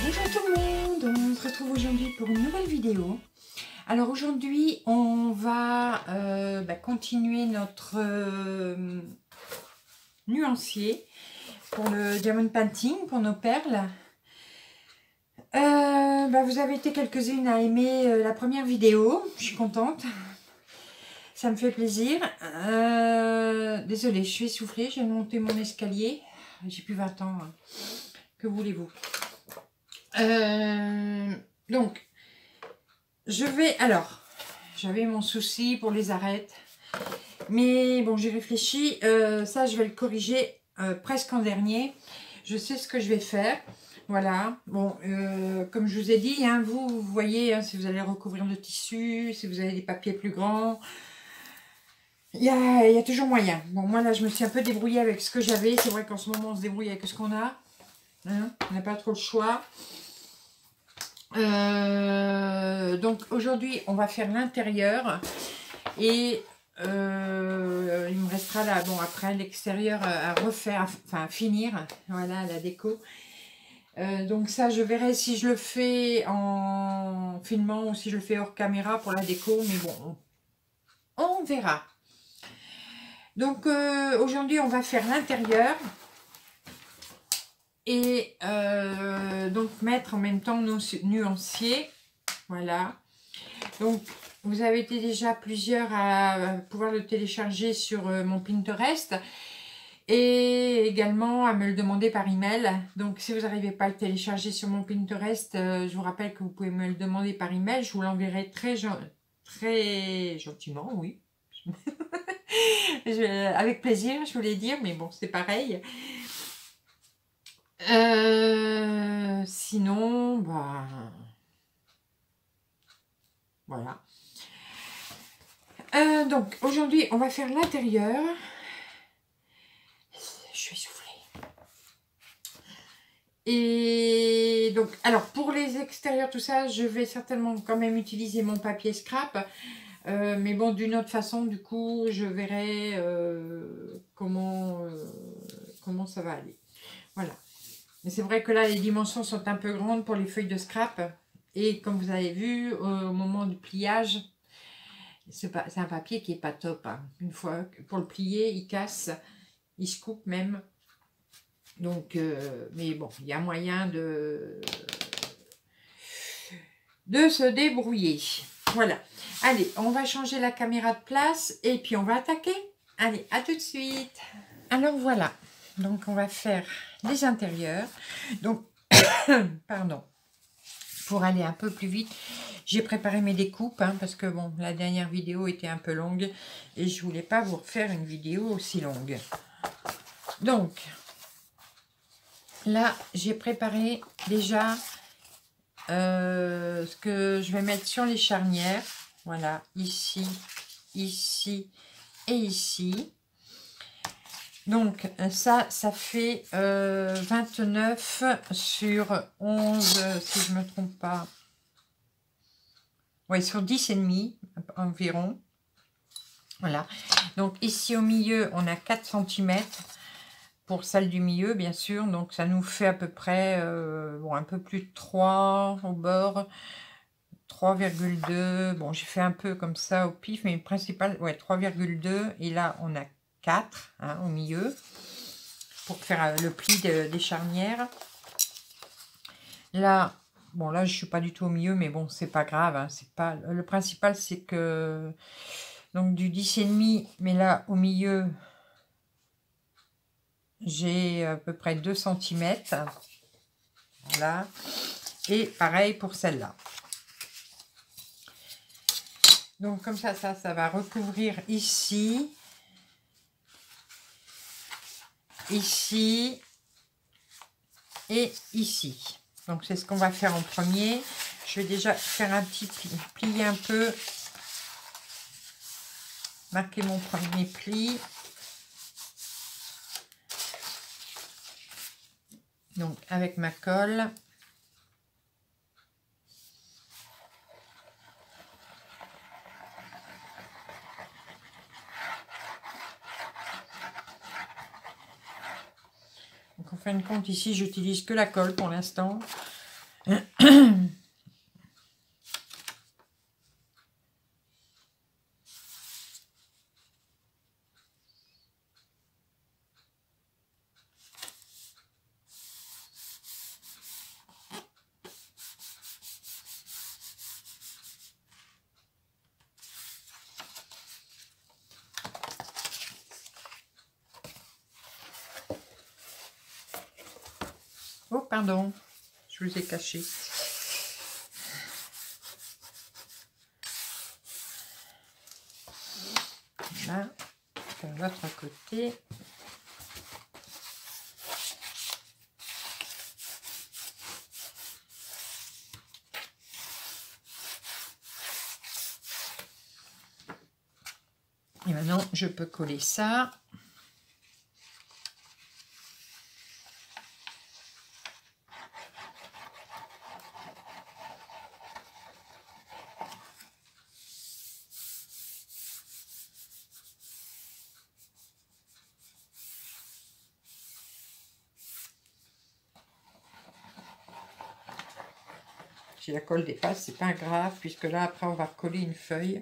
Bonjour tout le monde, on se retrouve aujourd'hui pour une nouvelle vidéo. Alors aujourd'hui on va continuer notre nuancier pour le diamond painting, pour nos perles. Vous avez été quelques-unes à aimer la première vidéo, je suis contente, ça me fait plaisir. Désolée, je suis essoufflée, j'ai monté mon escalier, j'ai plus 20 ans, hein. Que voulez-vous? Donc, j'avais mon souci pour les arêtes, mais bon, j'ai réfléchi, ça je vais le corriger presque en dernier. Je sais ce que je vais faire, voilà. Bon, comme je vous ai dit, hein, vous voyez, hein, si vous allez recouvrir le tissu, si vous avez des papiers plus grands, il y a toujours moyen. Bon, moi là, je me suis un peu débrouillée avec ce que j'avais. C'est vrai qu'en ce moment, on se débrouille avec ce qu'on a, hein, on n'a pas trop le choix. Donc aujourd'hui on va faire l'intérieur et il me restera là, bon, après l'extérieur à refaire, enfin à finir, voilà, la déco. Donc ça je verrai si je le fais en filmant ou si je le fais hors caméra pour la déco, mais bon, on verra. Donc aujourd'hui on va faire l'intérieur. Et donc mettre en même temps nos nuanciers, voilà. Donc vous avez été déjà plusieurs à pouvoir le télécharger sur mon Pinterest et également à me le demander par email. Donc si vous n'arrivez pas à le télécharger sur mon Pinterest, je vous rappelle que vous pouvez me le demander par email. Je vous l'enverrai très gentiment, oui. Avec plaisir, je voulais dire, mais bon, c'est pareil. Sinon, voilà. Donc, aujourd'hui, on va faire l'intérieur. Je suis essoufflée. Et donc, alors, pour les extérieurs, tout ça, je vais certainement quand même utiliser mon papier scrap. Mais bon, d'une autre façon, du coup, je verrai comment ça va aller. Voilà. Mais c'est vrai que là, les dimensions sont un peu grandes pour les feuilles de scrap. Et comme vous avez vu, au moment du pliage, c'est un papier qui n'est pas top, hein. Une fois, pour le plier, il casse, il se coupe même. Donc, mais bon, il y a moyen de se débrouiller. Voilà. Allez, on va changer la caméra de place et puis on va attaquer. Allez, à tout de suite. Alors voilà. Donc, on va faire les intérieurs. Donc, pardon. Pour aller un peu plus vite, j'ai préparé mes découpes, hein, parce que bon, la dernière vidéo était un peu longue et je voulais pas vous refaire une vidéo aussi longue. Donc, là, j'ai préparé déjà ce que je vais mettre sur les charnières. Voilà, ici, ici et ici. Donc ça fait 29 sur 11, si je ne me trompe pas. Oui, sur 10 et demi environ. Voilà. Donc ici au milieu, on a 4 cm pour celle du milieu, bien sûr. Donc ça nous fait à peu près, un peu plus de 3 au bord. 3,2. Bon, j'ai fait un peu comme ça au pif, mais le principal, ouais, 3,2. Et là, on a 4, hein, au milieu pour faire le pli des charnières. Là, bon, là je suis pas du tout au milieu, mais bon, c'est pas grave, hein, c'est pas le principal, c'est que donc du 10,5, mais là au milieu j'ai à peu près 2 cm. Voilà, et pareil pour celle-là. Donc comme ça va recouvrir ici, ici et ici. Donc c'est ce qu'on va faire en premier. Je vais déjà faire un petit plier un peu, marquer mon premier pli. Donc avec ma colle. Donc en fin de compte ici j'utilise que la colle pour l'instant. Oh, pardon, je vous ai caché. Là, de l'autre côté. Et maintenant, je peux coller ça. Si la colle dépasse, c'est pas grave, puisque là, après, on va coller une feuille.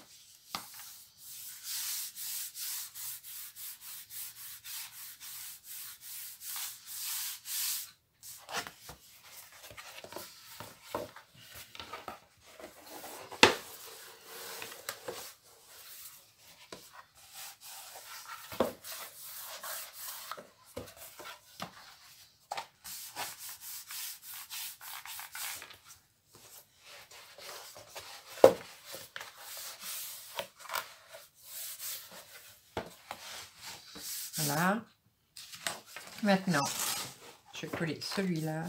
Voilà. Maintenant, je vais coller celui-là.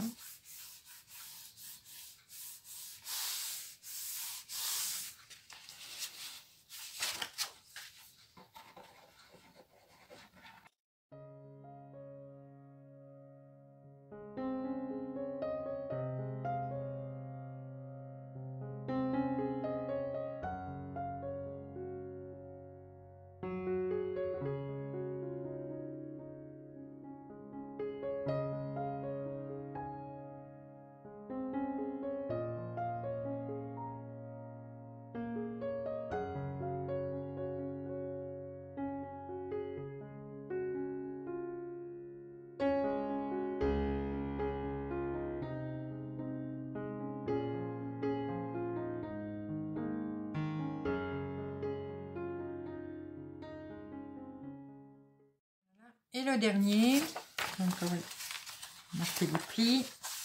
Et le dernier, donc on va marquer les plis.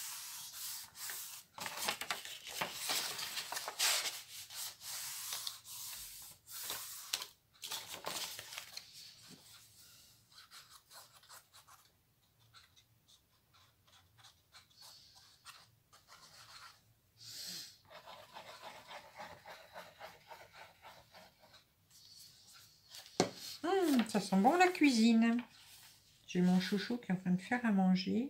Ça sent bon la cuisine. J'ai mon chouchou qui est en train de faire à manger.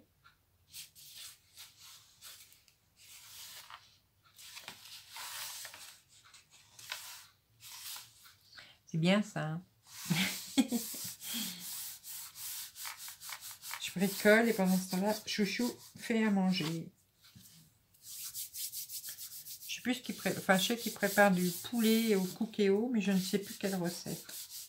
C'est bien ça. Hein. Je bricole et pendant ce temps-là, chouchou fait à manger. Je sais plus ce qu'il prépare. Enfin, je sais qu'il prépare du poulet au cookéo, mais je ne sais plus quelle recette.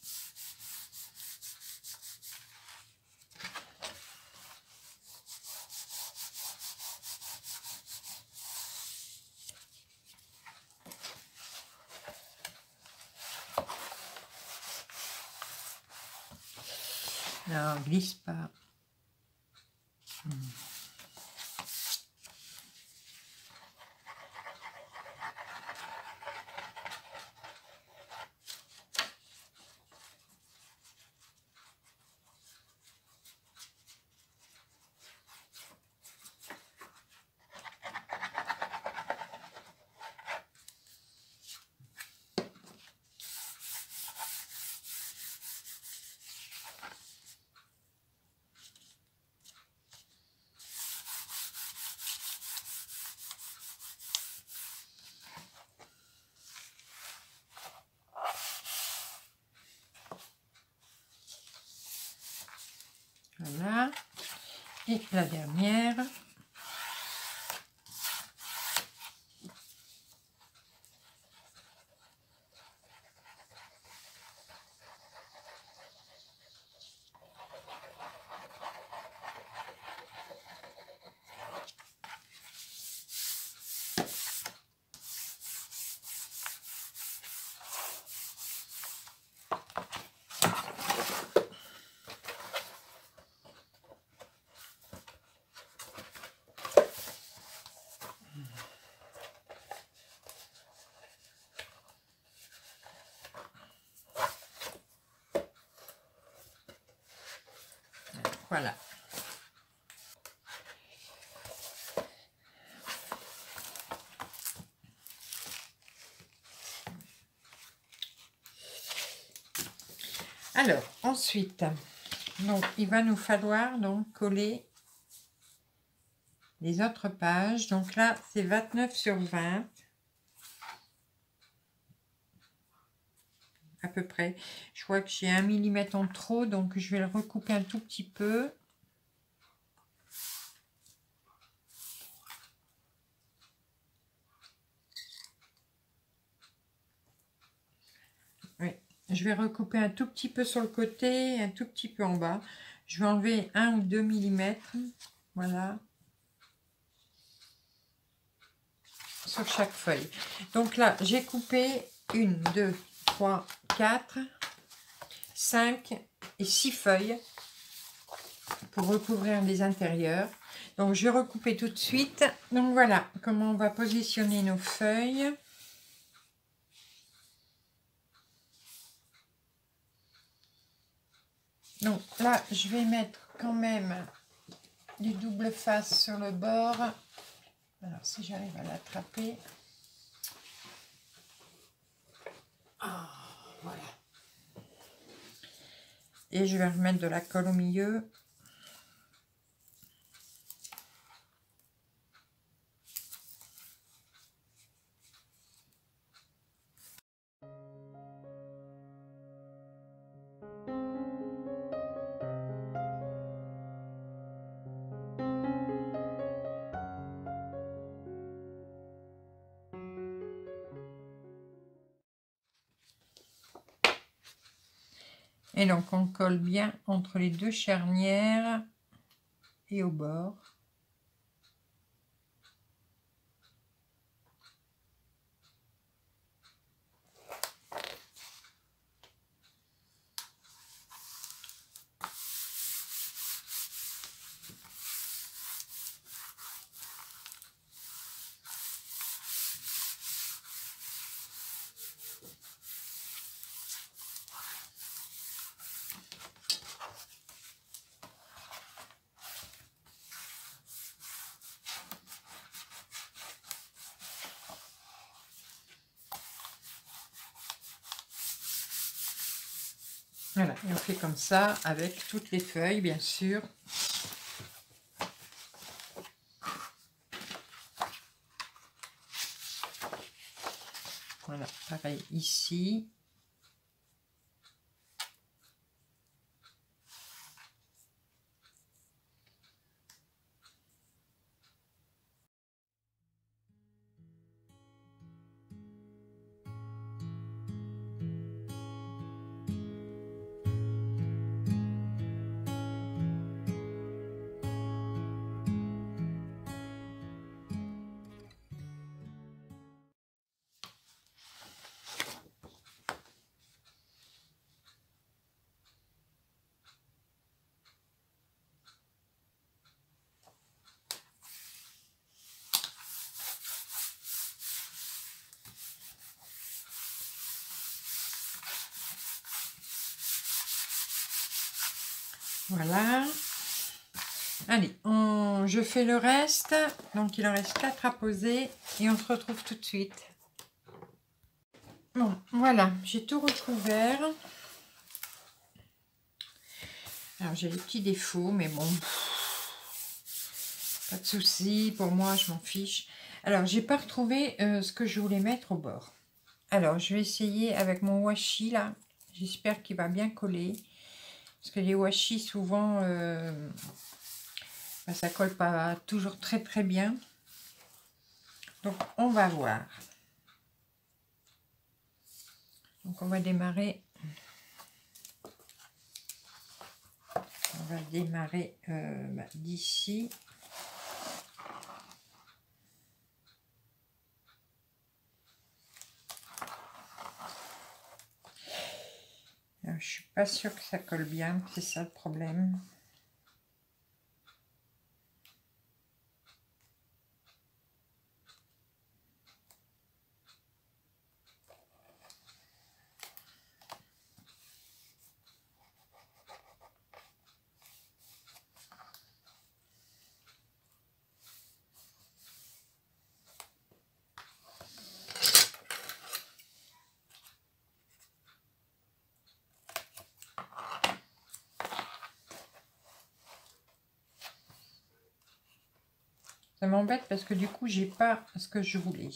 Non, glisse pas. Voilà. Et la dernière. Voilà. Alors, ensuite, donc, il va nous falloir donc coller les autres pages. Donc là, c'est 29 sur 20. À peu près. Je vois que j'ai 1 millimètre en trop, donc je vais le recouper un tout petit peu. Oui, je vais recouper un tout petit peu sur le côté, un tout petit peu en bas. Je vais enlever 1 ou 2 millimètres. Voilà. Sur chaque feuille. Donc là, j'ai coupé 1, 2, 3, 4, 5 et 6 feuilles pour recouvrir les intérieurs. Donc je vais recouper tout de suite. Donc voilà comment on va positionner nos feuilles. Donc là, je vais mettre quand même du double face sur le bord. Alors si j'arrive à l'attraper. Ah, voilà. Et je vais remettre de la colle au milieu. Et donc on colle bien entre les deux charnières et au bord. Voilà, et on fait comme ça avec toutes les feuilles, bien sûr. Voilà, pareil ici. Voilà. Allez, je fais le reste. Donc, il en reste 4 à poser et on se retrouve tout de suite. Bon, voilà, j'ai tout recouvert. Alors, j'ai des petits défauts, mais bon, pas de souci. Pour moi, je m'en fiche. Alors, j'ai pas retrouvé ce que je voulais mettre au bord. Alors, je vais essayer avec mon washi, là. J'espère qu'il va bien coller. Parce que les washi, souvent, ça colle pas toujours très très bien. Donc, on va voir. Donc, on va démarrer. On va démarrer d'ici. Alors, je suis pas sûre que ça colle bien, c'est ça le problème. Ça m'embête parce que du coup, j'ai pas ce que je voulais.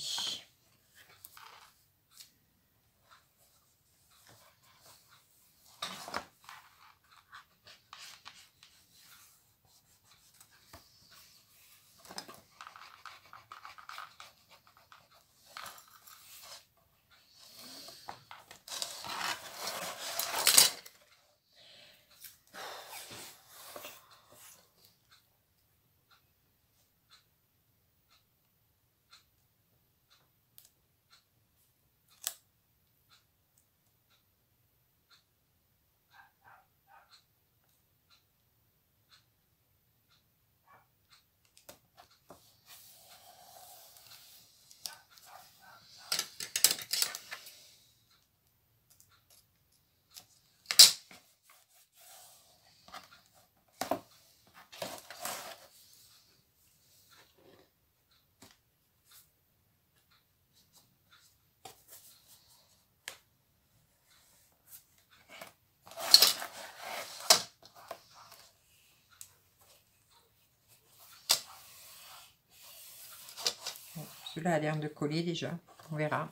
Bon, celui-là a l'air de coller déjà. On verra.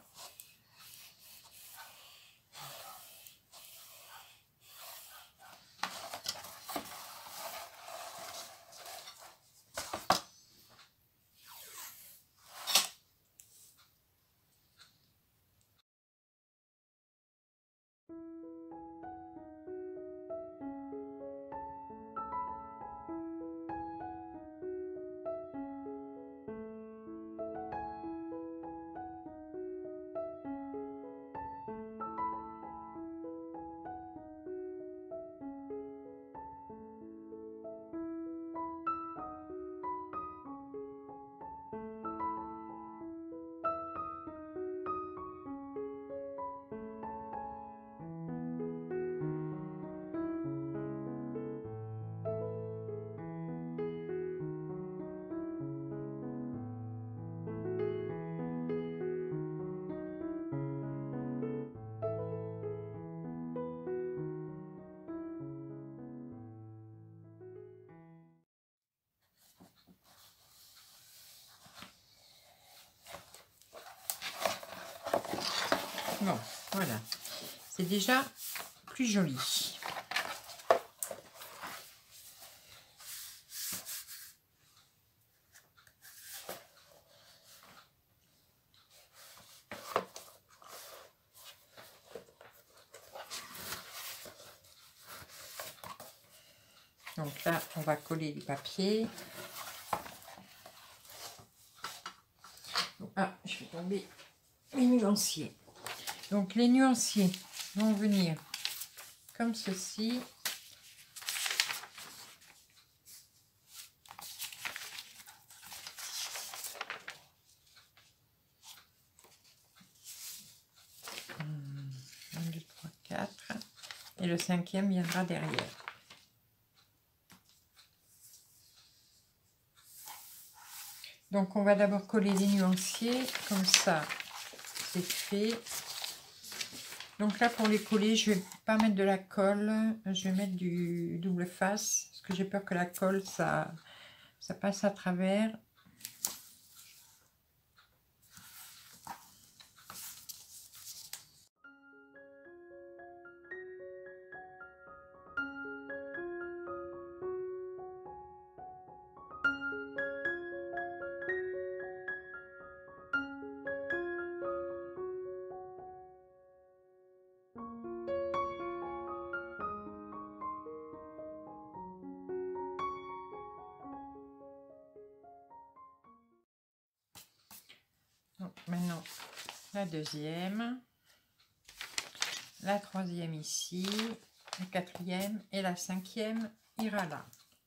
Bon, voilà. C'est déjà plus joli. Donc là, on va coller les papiers. Ah, je fais tomber les nuanciers. Donc les nuanciers vont venir comme ceci. Un, 2, 3, 4. Et le cinquième viendra derrière. Donc on va d'abord coller les nuanciers, comme ça c'est fait. Donc là pour les coller, je vais pas mettre de la colle, je vais mettre du double face, parce que j'ai peur que la colle ça passe à travers. Donc maintenant la deuxième, la troisième ici, la quatrième et la cinquième ira là.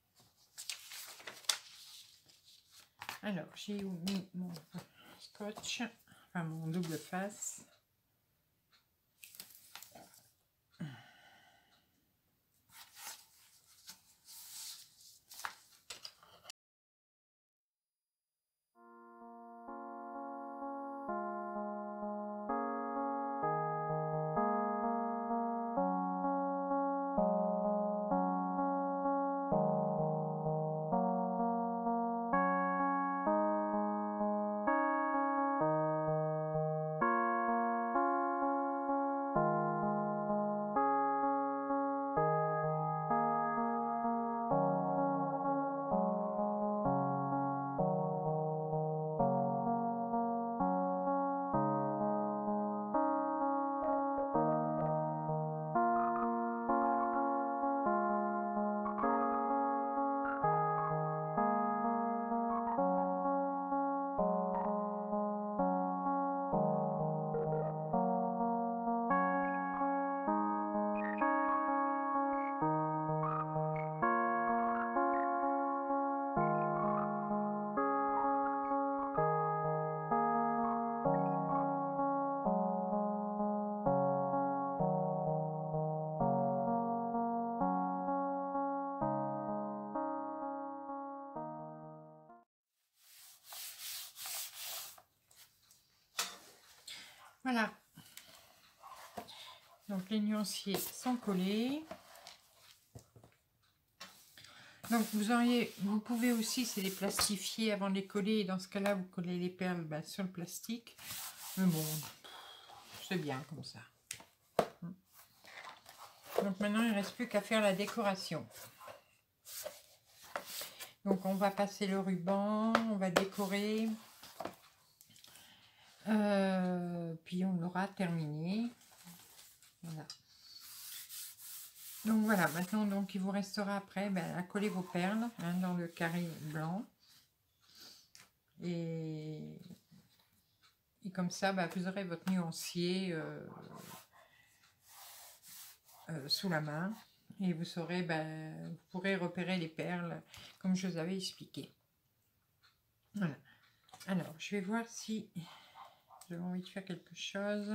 Alors j'ai mis mon scotch, enfin mon double face. Voilà. Donc les nuanciers sont collés. Donc vous pouvez aussi, c'est les plastifier avant de les coller. Et dans ce cas-là, vous collez les perles sur le plastique. Mais bon, c'est bien comme ça. Donc maintenant, il ne reste plus qu'à faire la décoration. Donc on va passer le ruban, on va décorer. Puis on l'aura terminé. Voilà. Donc voilà, maintenant donc il vous restera après à coller vos perles dans le carré blanc. Et comme ça, vous aurez votre nuancier sous la main. Et vous saurez, vous pourrez repérer les perles comme je vous avais expliqué. Voilà. Alors, je vais voir si j'ai envie de faire quelque chose.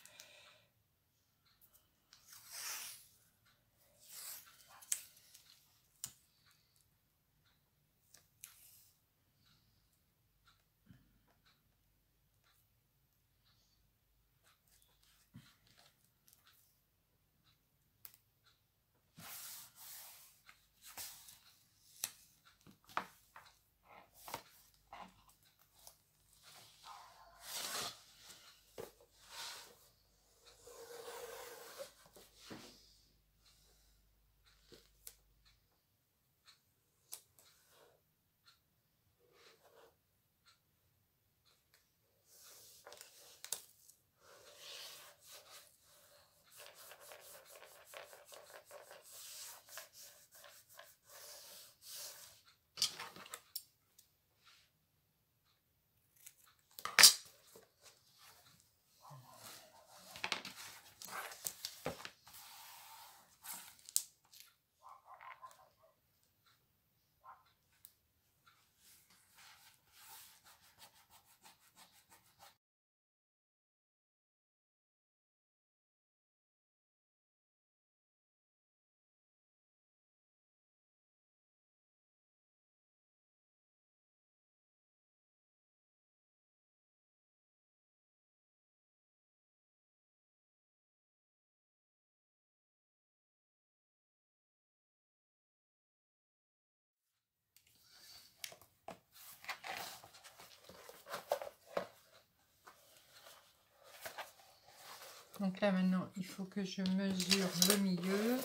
Donc là maintenant, il faut que je mesure le milieu.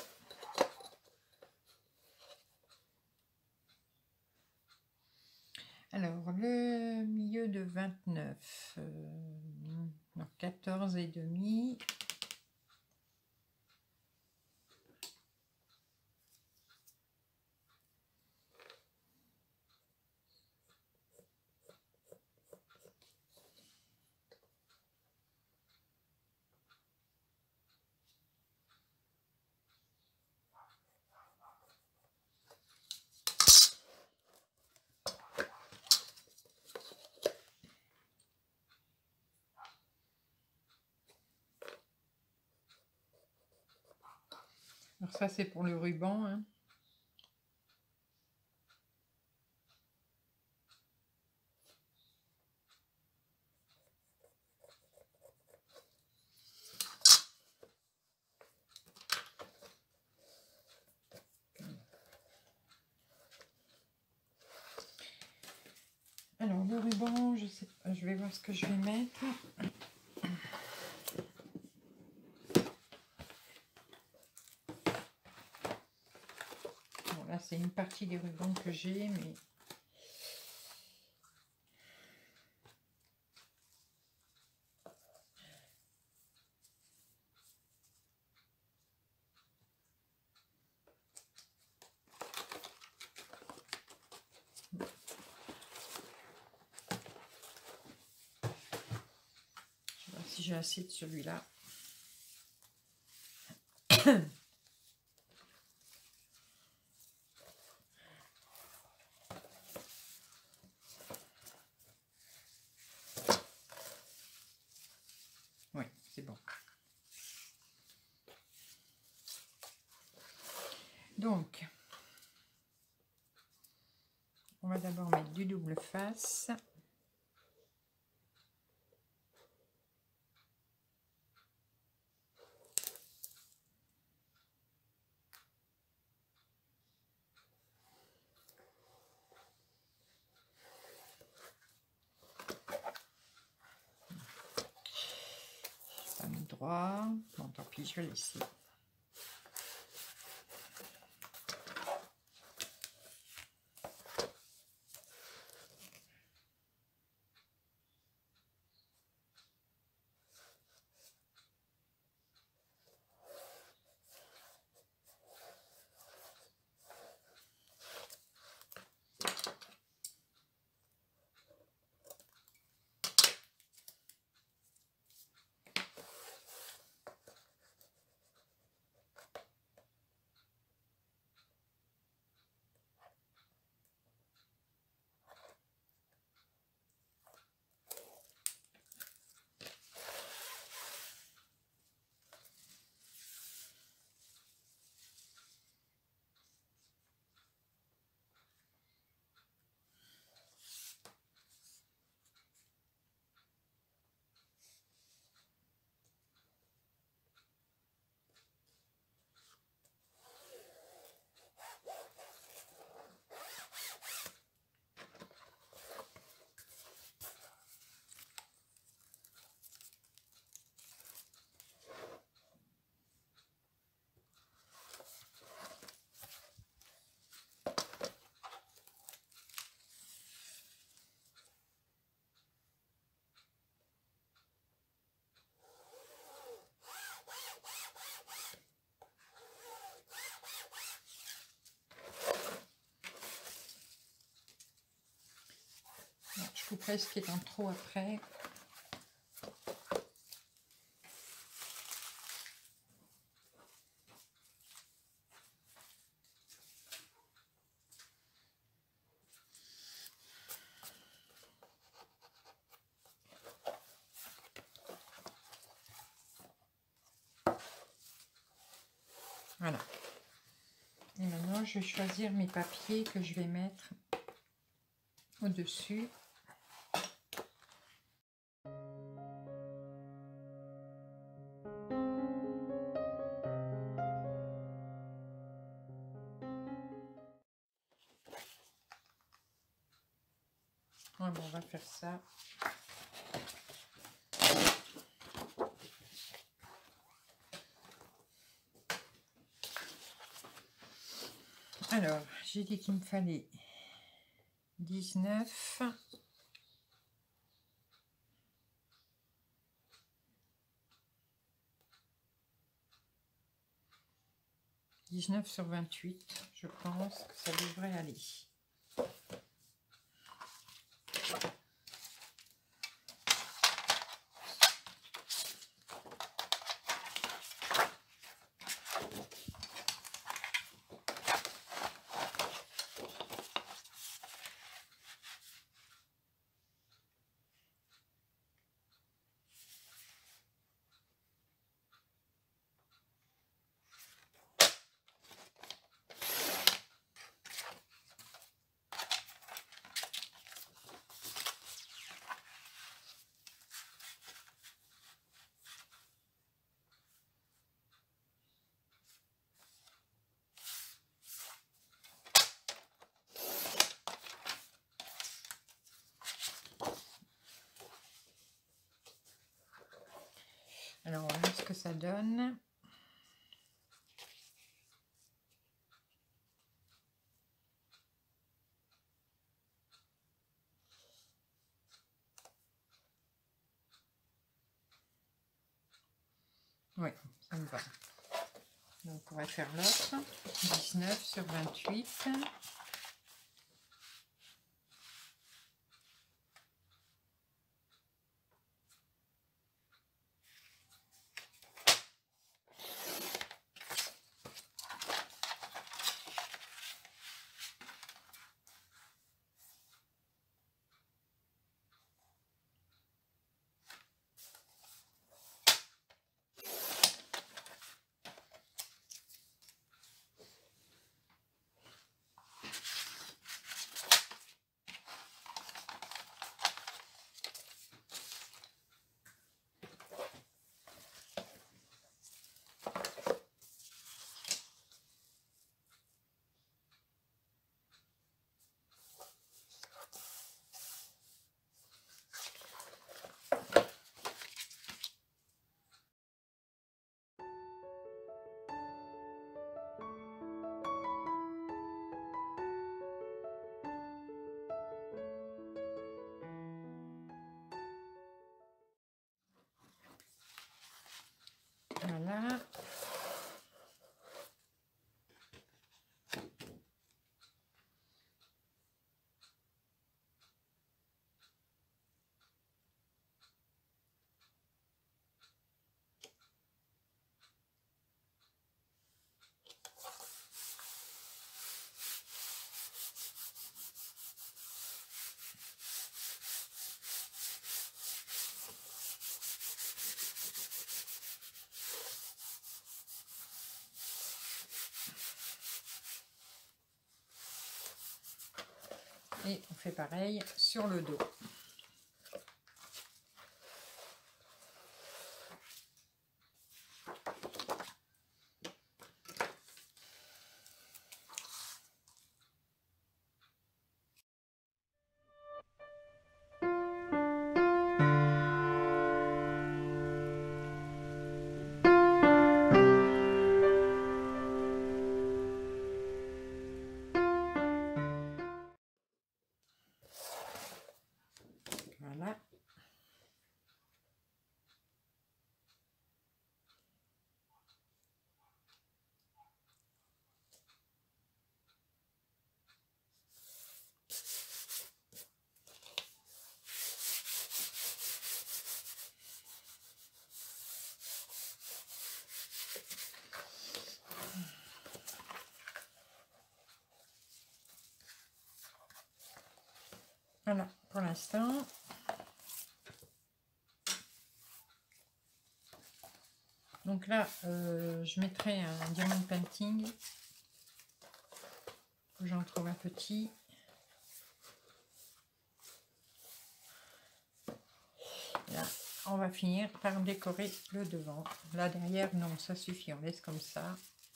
Alors, le milieu de 29, donc 14 et demi. Alors ça, c'est pour le ruban, hein. Alors le ruban, je sais pas, je vais voir ce que je vais mettre. Bon, là, c'est une partie des rubans que j'ai, mais... Je vais voir si j'ai assez de celui-là. Oui, c'est bon. Donc, on va d'abord mettre du double face. droit. Bon, tant pis, je vais laisser. Je couperai ce qui est en trop après. Voilà. Et maintenant, je vais choisir mes papiers que je vais mettre au-dessus. Ouais, bon, on va faire ça. Alors, j'ai dit qu'il me fallait 19. « 19 sur 28, je pense que ça devrait aller. Alors, on va voir ce que ça donne. Oui, ça me va. Donc, on va faire l'autre. 19 sur 28. Et on fait pareil sur le dos. Voilà. Voilà pour l'instant. Donc là, je mettrai un diamond painting. J'en trouve un petit. Là, on va finir par décorer le devant. Là derrière, non, ça suffit, on laisse comme ça.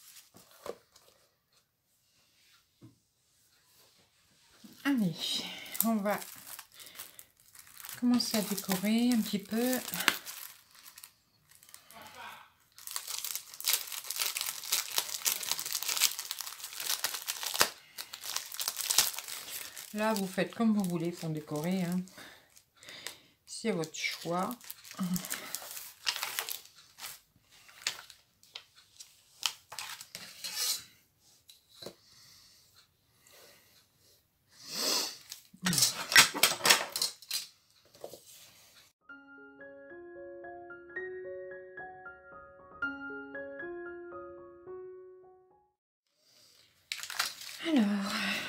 Allez, on va commencer à décorer un petit peu. Là, vous faites comme vous voulez pour décorer, hein. C'est votre choix. Alors,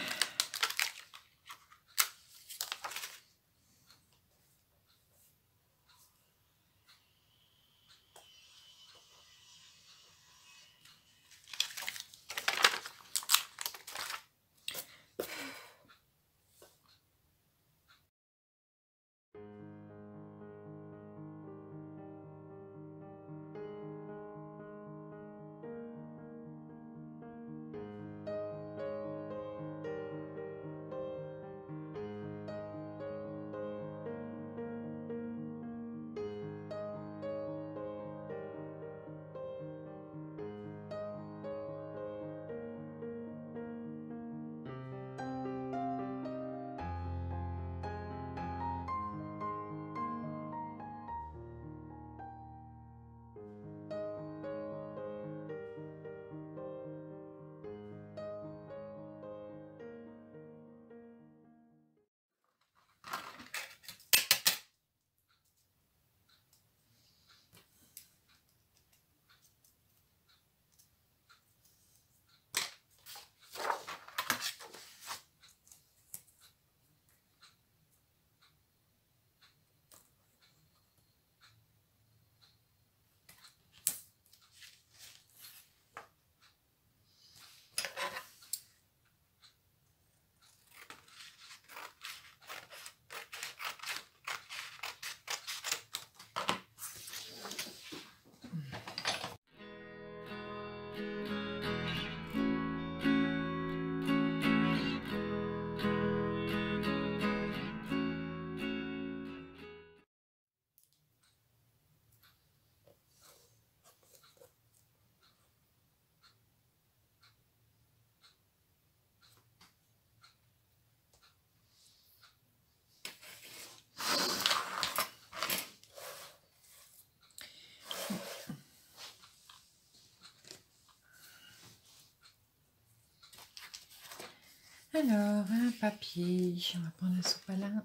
un papier. On va prendre un sopalin.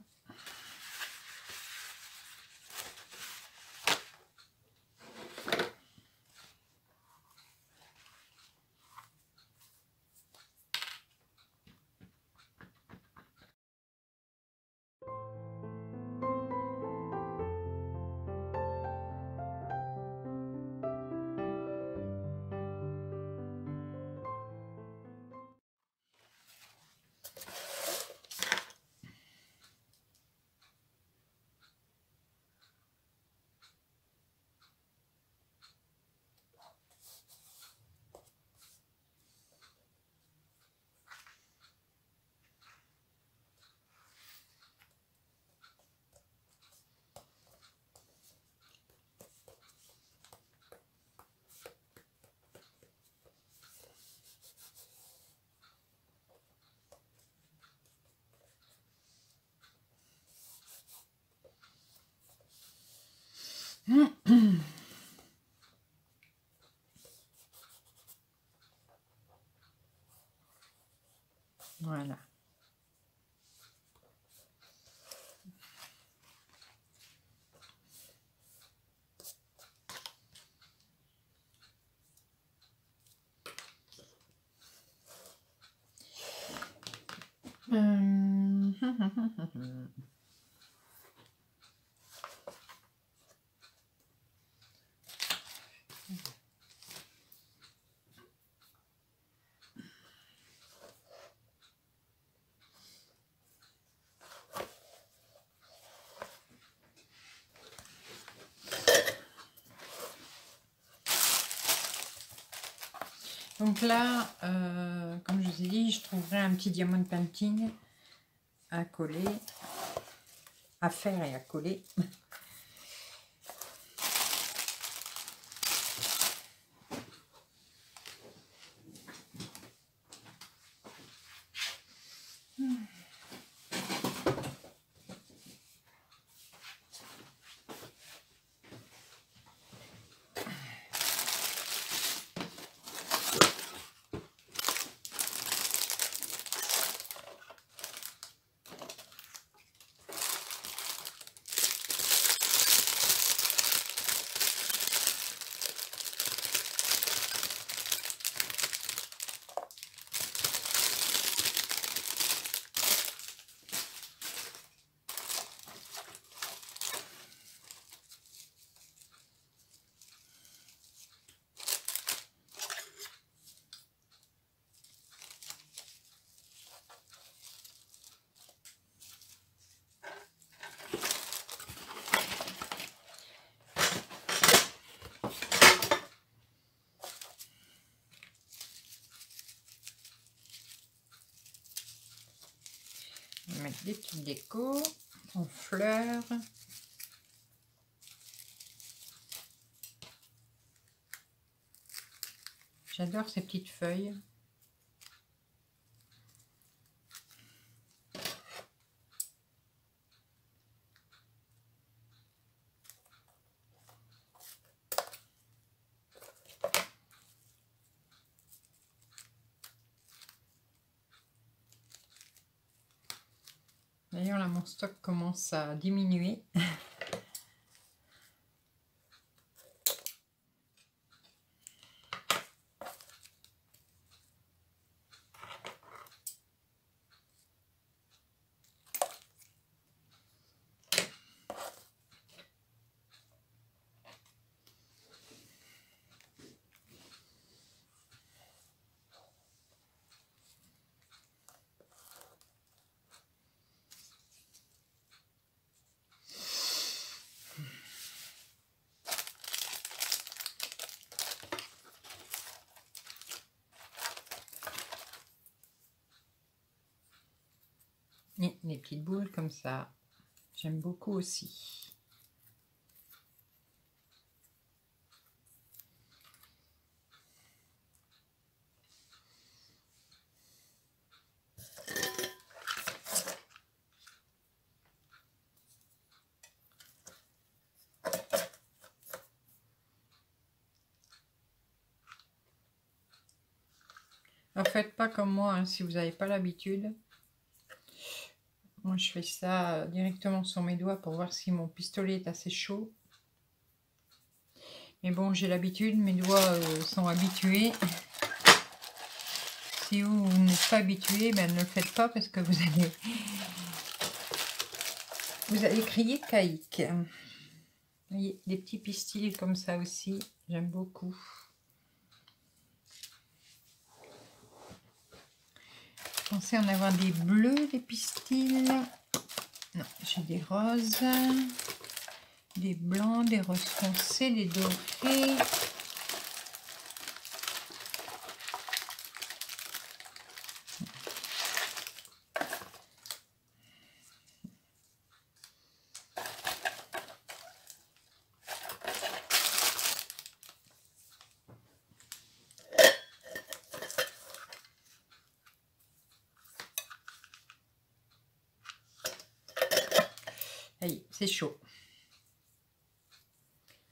Voilà. Donc là, comme je vous ai dit, je trouverai un petit diamond painting à coller, à faire et à coller. On va mettre des petites décos en fleurs. J'adore ces petites feuilles. D'ailleurs, là, mon stock commence à diminuer. Et les petites boules comme ça, j'aime beaucoup aussi. Ne faites pas comme moi, hein, si vous n'avez pas l'habitude. Moi, je fais ça directement sur mes doigts pour voir si mon pistolet est assez chaud. Mais bon, j'ai l'habitude, mes doigts sont habitués. Si vous n'êtes pas habitué, ben, ne le faites pas parce que vous allez crier caïque. Vous voyez, des petits pistils comme ça aussi, j'aime beaucoup. Pensez en avoir des bleus, des pistils. Non, j'ai des roses, des blancs, des roses foncées, des dorés. C'est chaud.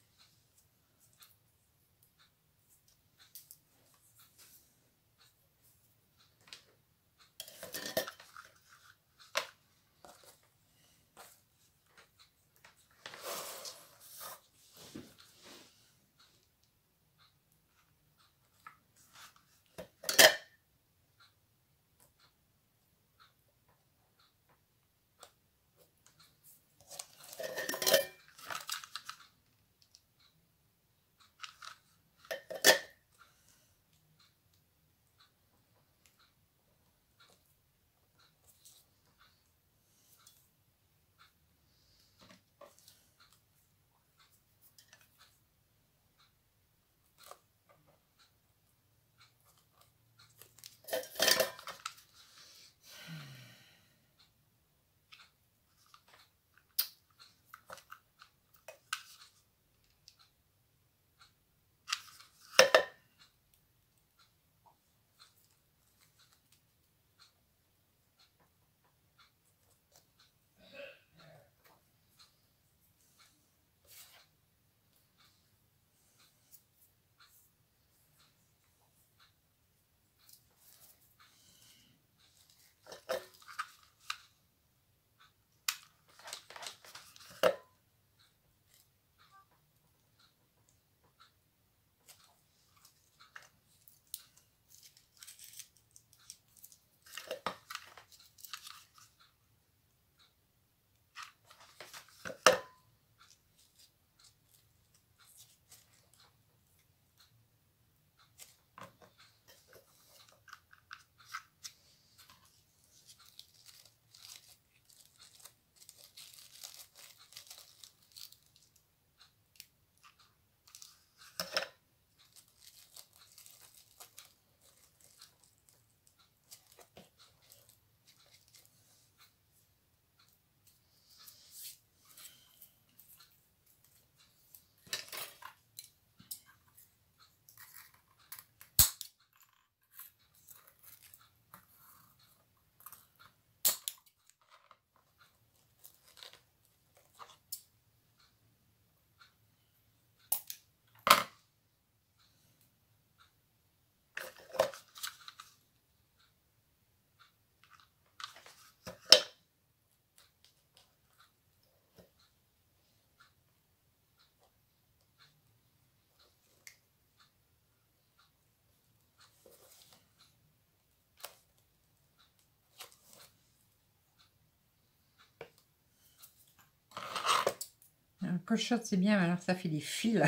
cochotte, c'est bien, mais alors ça fait des fils.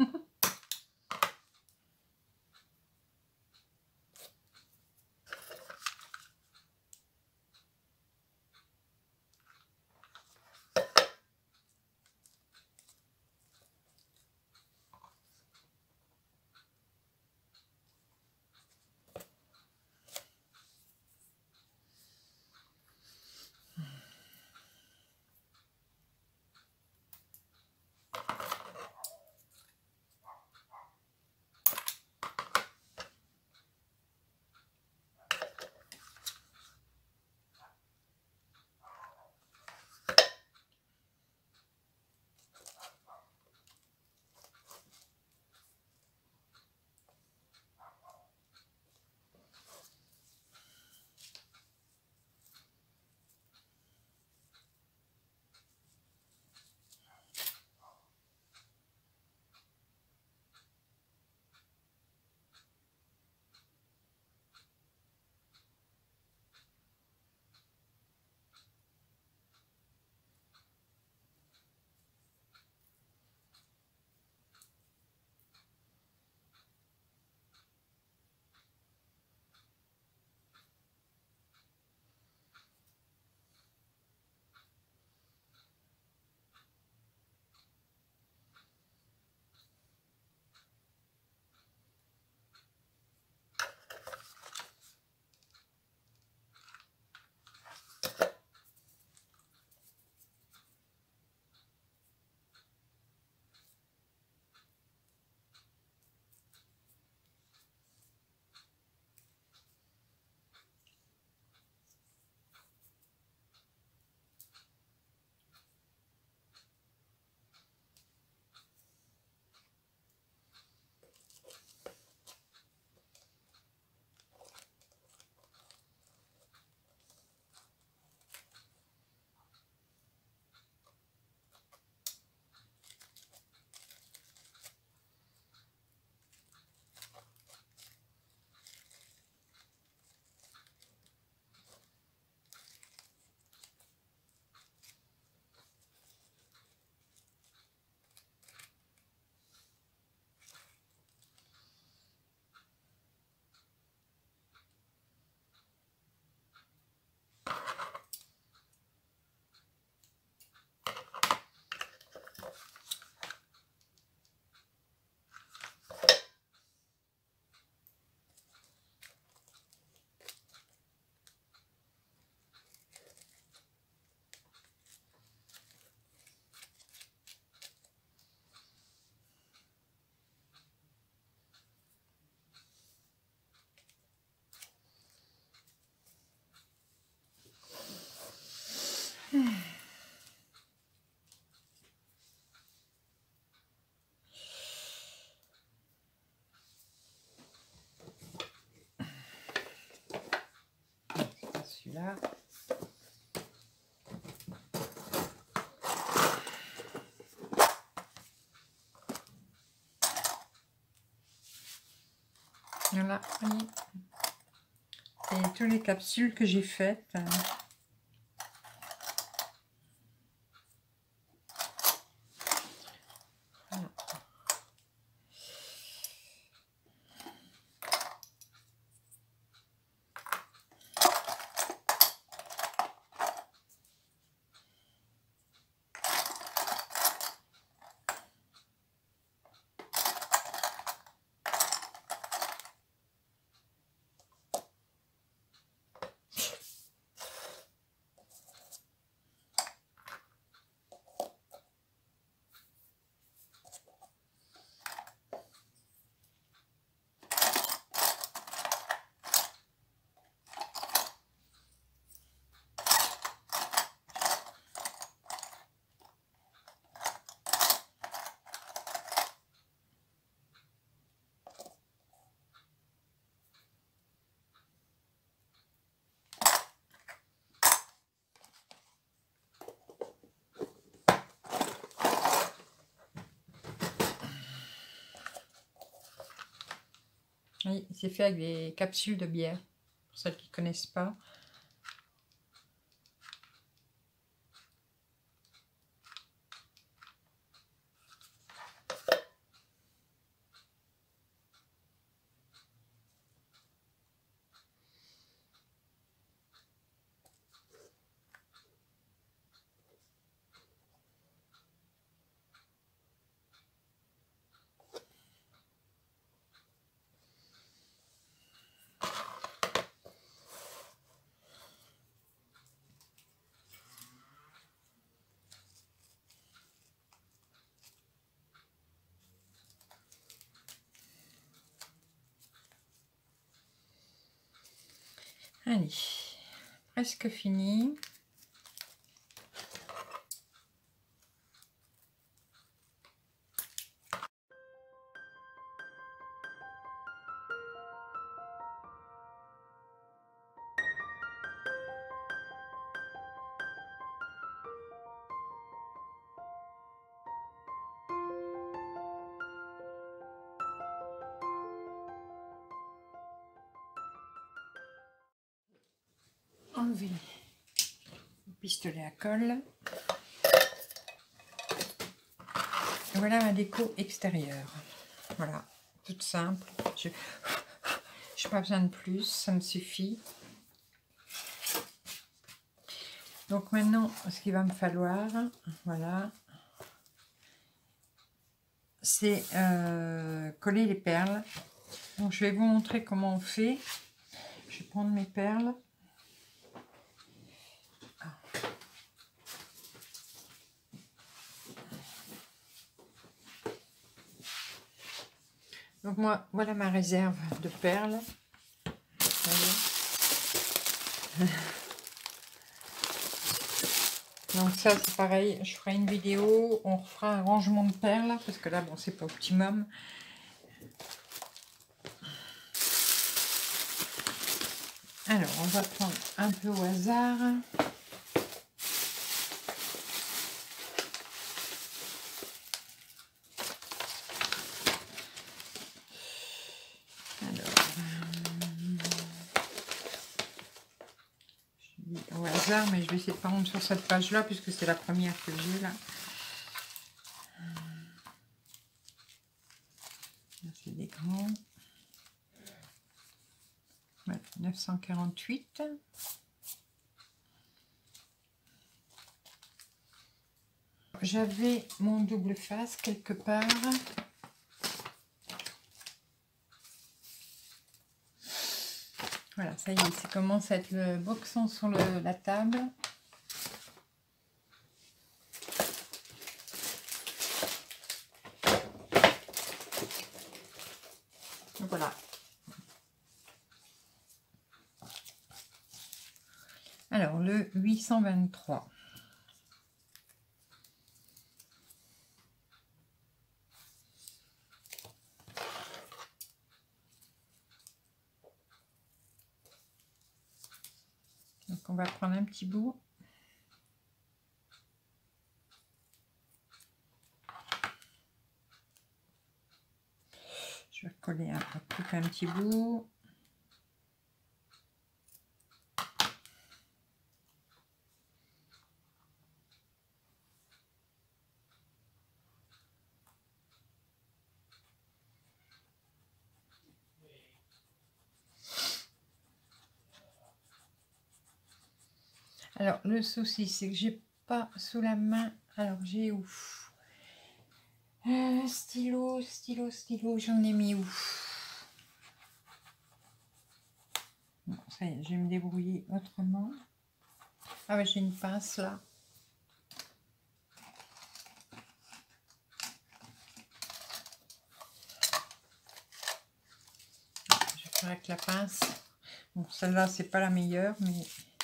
Celui-là. Voilà, voyez. Et toutes les capsules que j'ai faites. Voilà. Oui, c'est fait avec des capsules de bière, pour celles qui ne connaissent pas. Allez, presque fini. Enlever le pistolet à colle. Et voilà ma déco extérieure. Voilà, toute simple. Je n'ai pas besoin de plus, ça me suffit. Donc maintenant, ce qu'il va me falloir, voilà, c'est coller les perles. Donc je vais vous montrer comment on fait. Je vais prendre mes perles. Donc moi, voilà ma réserve de perles. Donc ça c'est pareil, je ferai une vidéo, on refera un rangement de perles, parce que là bon c'est pas optimum. Alors on va prendre un peu au hasard. Au hasard, mais je vais essayer de prendre sur cette page là puisque c'est la première que j'ai là. C'est des grands. Ouais, 948. J'avais mon double face quelque part. Voilà, ça y est, ça commence à être le boxon sur la table. Voilà. Alors, le 823. Donc, on va prendre un petit bout. Je vais coller un petit bout. Alors, le souci, c'est que j'ai pas sous la main. Alors, j'ai où? Stylo, j'en ai mis où? Bon, ça y est, je vais me débrouiller autrement. Ah ouais, j'ai une pince là. Je vais faire avec la pince. Bon, celle-là, c'est pas la meilleure, mais...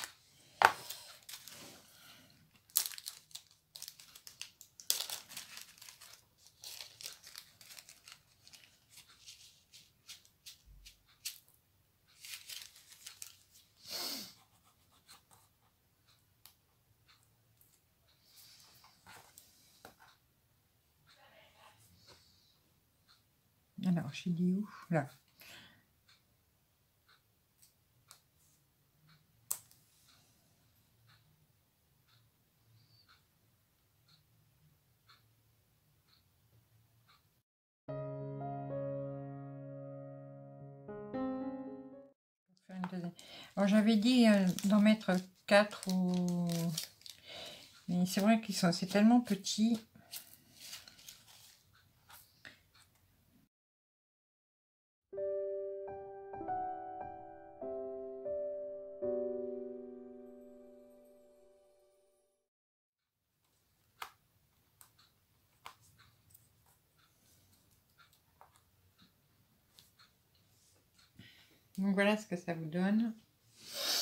Alors, j'ai dit où? Là. Alors, j'avais dit d'en mettre 4 ou... Mais c'est vrai qu'ils sont... C'est tellement petit. Donc voilà ce que ça vous donne.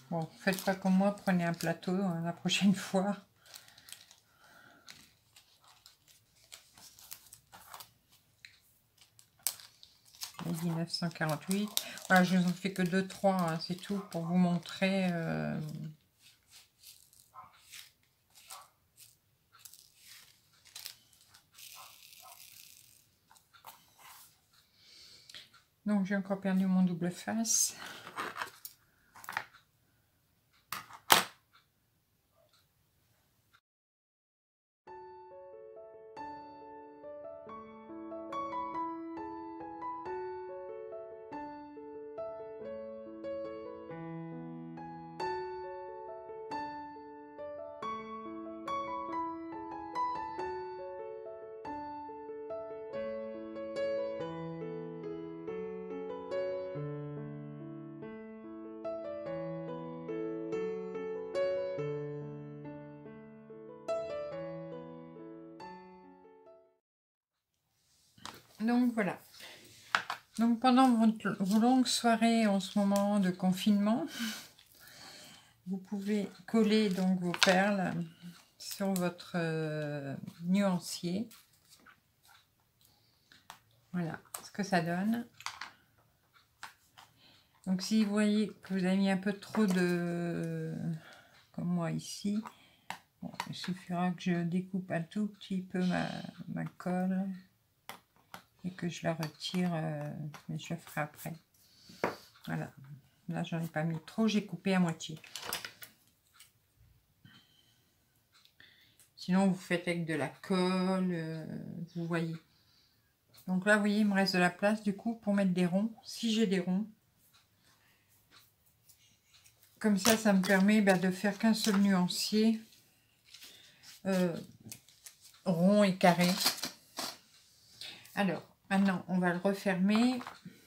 Bon, faites pas comme moi, prenez un plateau hein, la prochaine fois. J'ai dit 948. Voilà, je vous en fais que 2-3, hein, c'est tout pour vous montrer. Donc j'ai encore perdu mon double face. Donc voilà. Donc pendant vos longues soirées en ce moment de confinement, vous pouvez coller donc vos perles sur votre nuancier. Voilà ce que ça donne. Donc si vous voyez que vous avez mis un peu trop de... comme moi ici, bon, il suffira que je découpe un tout petit peu ma colle et que je la retire, mais je le ferai après. Voilà, là j'en ai pas mis trop, j'ai coupé à moitié. Sinon vous faites avec de la colle, vous voyez. Donc là vous voyez il me reste de la place du coup pour mettre des ronds, si j'ai des ronds. Comme ça me permet de faire qu'un seul nuancier rond et carré. Alors maintenant on va le refermer.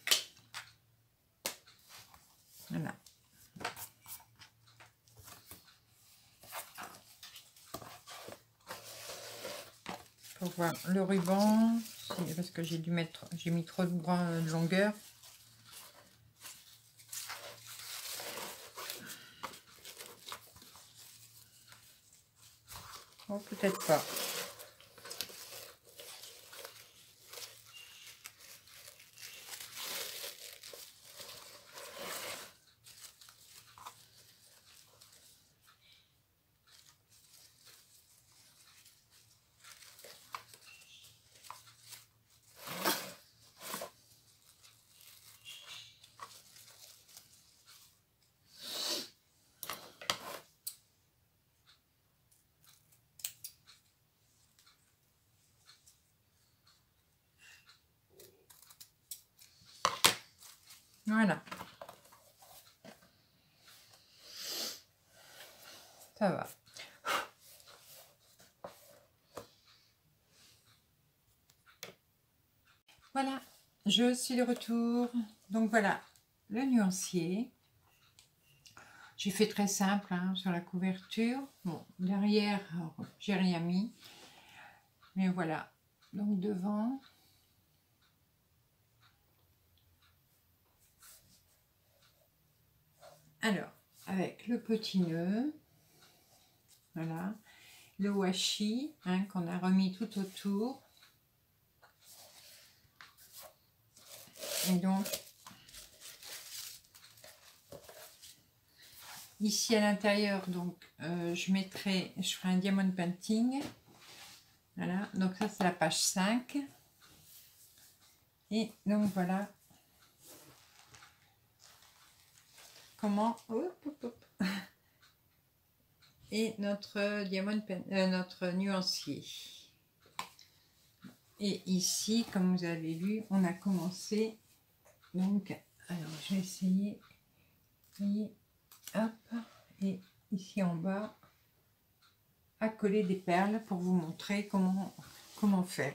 Voilà. Pour voir le ruban, parce que j'ai mis trop de bras de longueur. Oh, peut-être pas. Voilà. Ça va. Voilà, je suis de retour. Donc voilà, le nuancier. J'ai fait très simple hein, sur la couverture. Bon, derrière, j'ai rien mis. Mais voilà, donc devant. Alors, avec le petit nœud. Voilà. Le washi hein, qu'on a remis tout autour. Et donc, ici à l'intérieur, donc je ferai un diamond painting. Voilà, donc ça c'est la page 5. Et donc voilà comment... Hop, hop, hop. Et notre diamond notre nuancier. Et ici, comme vous avez vu, on a commencé. Donc, alors je vais essayer. Vous voyez, hop, et ici en bas, à coller des perles pour vous montrer comment faire.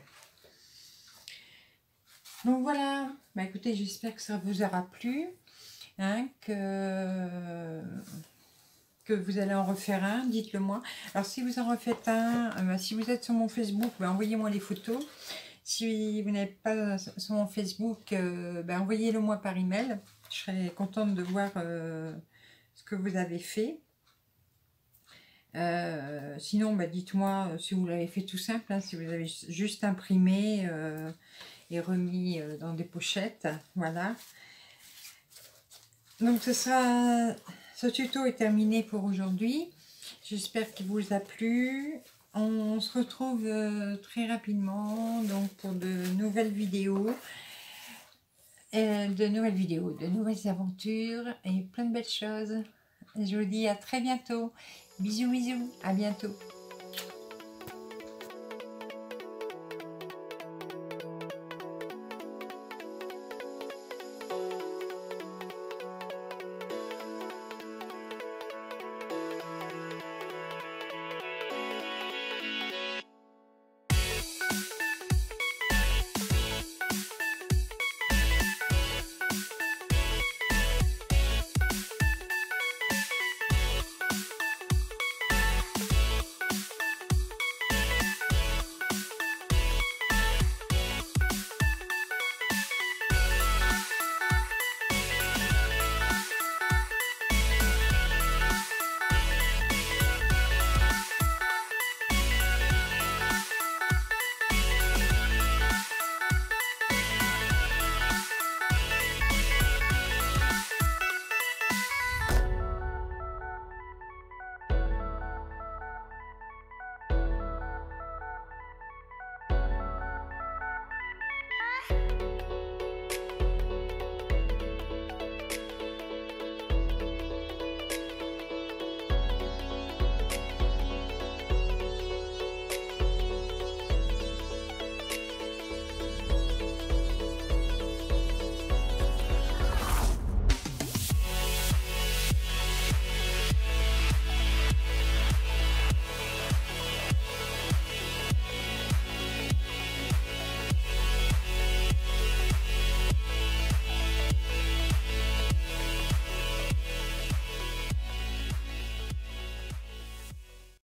Donc voilà, bah écoutez, j'espère que ça vous aura plu, hein, que vous allez en refaire un, dites-le moi. Alors si vous en refaites un, si vous êtes sur mon Facebook, envoyez-moi les photos. Si vous n'êtes pas sur mon Facebook, envoyez-le moi par email. Je serais contente de voir ce que vous avez fait. Sinon, bah, dites-moi si vous l'avez fait tout simple, hein, si vous avez juste imprimé et remis dans des pochettes. Voilà. Donc ce tuto est terminé pour aujourd'hui. J'espère qu'il vous a plu. On se retrouve très rapidement donc pour de nouvelles vidéos. De nouvelles aventures et plein de belles choses. Je vous dis à très bientôt. Bisous, bisous, à bientôt.